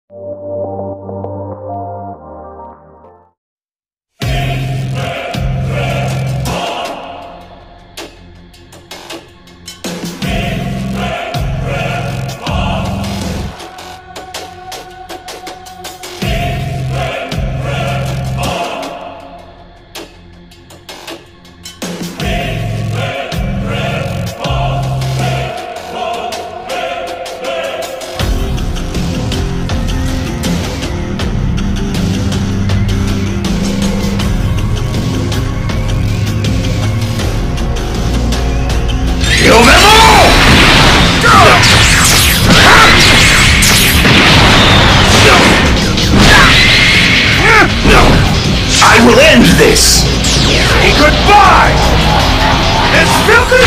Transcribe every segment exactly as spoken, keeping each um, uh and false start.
I will end this! Say goodbye! This filthy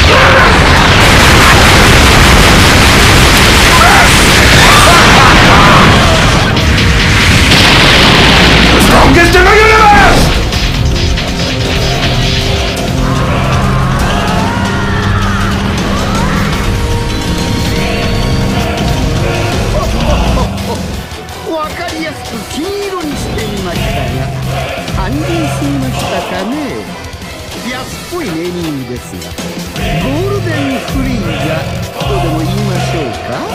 the strongest in the universe! わかりやすく金色にしてみましたが。安心すぎましたかね。安っぽいネーミングですが、ゴールデンフリーザとでも言いましょうか。